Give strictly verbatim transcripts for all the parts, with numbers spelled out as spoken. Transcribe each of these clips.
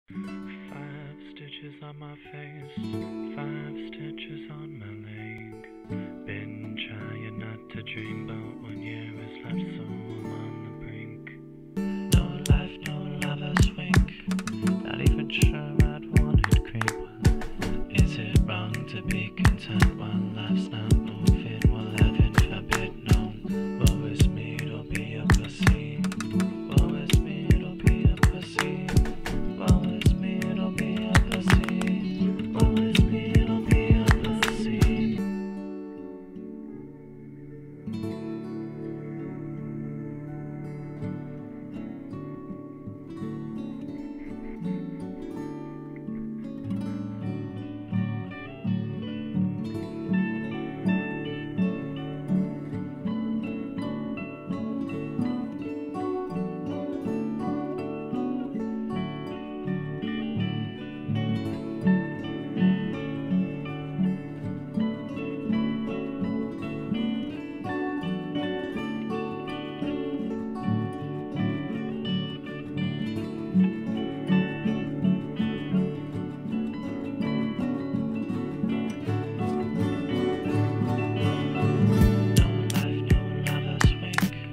Five stitches on my face, five stitches on my leg. Been trying not to dream about one year is left, so I'm on the brink. No life, no lovers wink. Not even sure I'd want it creep. Is it wrong to be content while life's not moving? Will heaven forbid? No. Woe is me, it'll be a pussy. Woe is me, it'll be a pussy. Woe is me, it'll be a pussy. Woe is me, it'll be a pussy.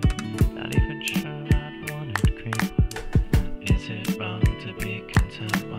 Is it wrong to be content?